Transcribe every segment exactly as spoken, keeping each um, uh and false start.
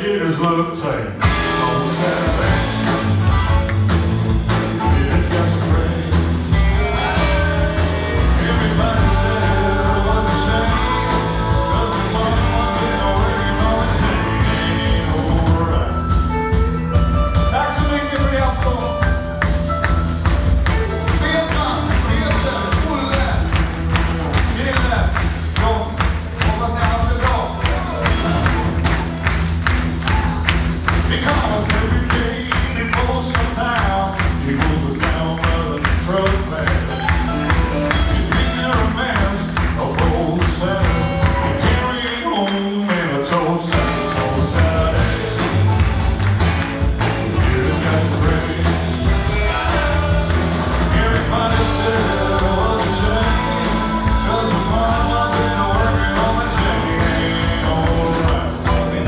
haters look tame on Saturday. It's got some rain. Everybody said it was a shame, 'cause the money was in a waiting on the chain. Alright. Tack så mycket för det afton. Stefan, Peter, Olle, Ville, John. Hoppas ni har haft det bra. Because every day they go some town, he goes down by the truck man. She picked a romance of old Saturday, and carry it home in a tow sack on Saturday. It's got some rain. Everybody said it was a shame, 'cause the mama's been working on the chain. Alright, buddy.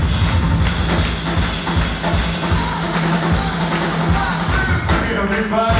Everybody